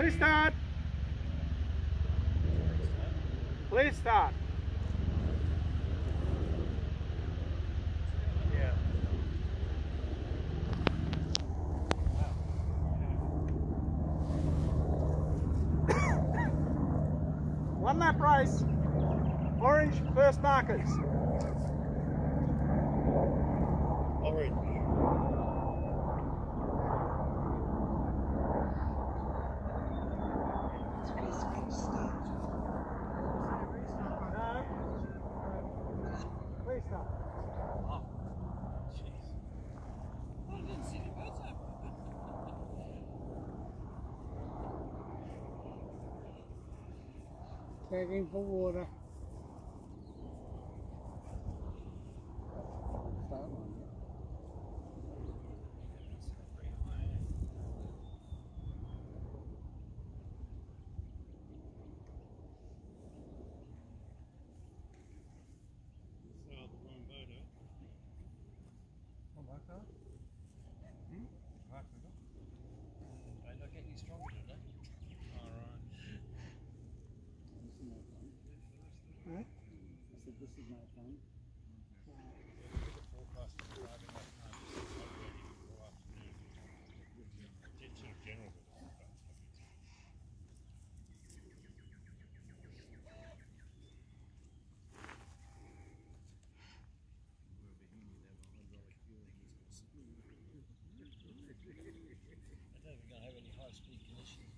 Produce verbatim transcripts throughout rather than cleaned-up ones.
Ready, start. Please start. Yeah. One lap race. Orange first markers. Orange. Please stop. Oh, jeez. I didn't see the birds over. Tagging for water. They're not getting any stronger, do they? Alright. Right? I said this is no fun. The forecast for driving last night was not ready before afternoon. It's sort of general with the forecast. I don't think we're going to have any high speed conditions.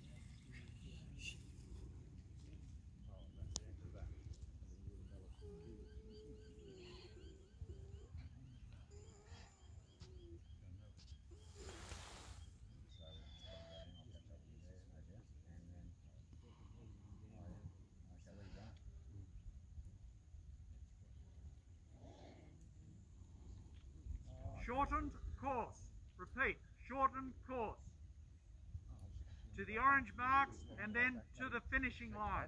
Oh, that's the end of that. Shortened course. Repeat, shortened course. To the orange marks and then to the finishing line.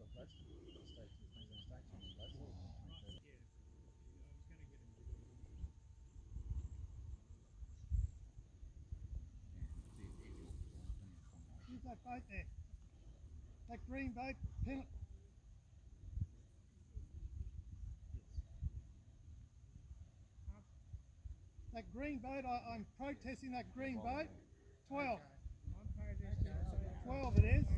Who's that boat there? That green boat? Pin That green boat, I, I'm protesting that green boat. twelve. twelve it is.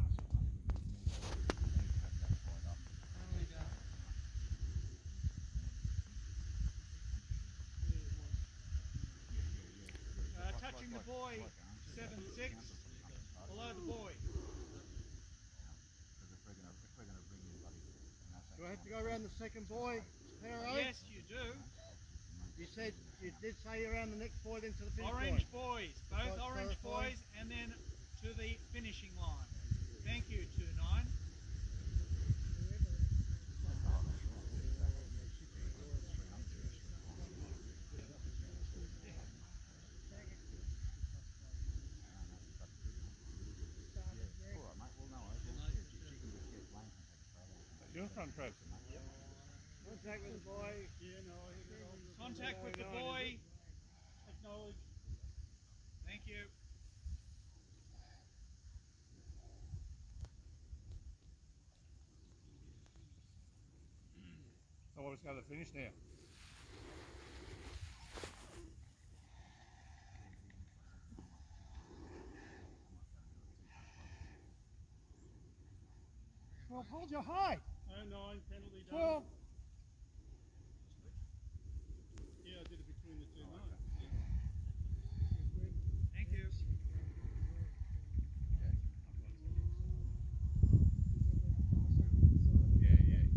Uh, touching the buoy, seven six, below the buoy. Do I have to go around the second buoy, Hero? Yes, you do. You said, you did say around the next buoy then to the finish Orange buoy. buoys, both Quite orange clarifying. buoys, and then to the finishing line. Thank you, two nine. Your front approach. Contact with the buoy. Contact with the buoy. Acknowledge. Thank you. So what was going to finish now? Well, hold your height. oh nine, penalty done. twelve. Yeah, I did it between the two nines. Thank you. Yeah, yeah, yeah.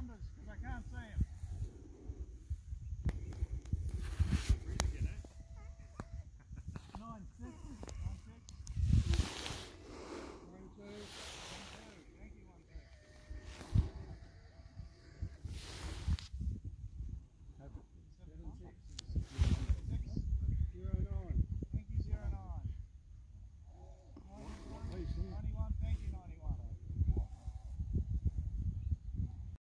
numbers because I can't see